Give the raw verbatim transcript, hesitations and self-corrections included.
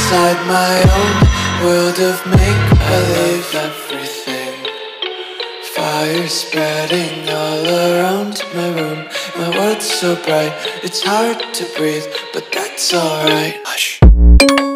inside my own world of make-believe. Everything, fire spreading all around my room. My world's so bright, it's hard to breathe, but that's alright. Hush.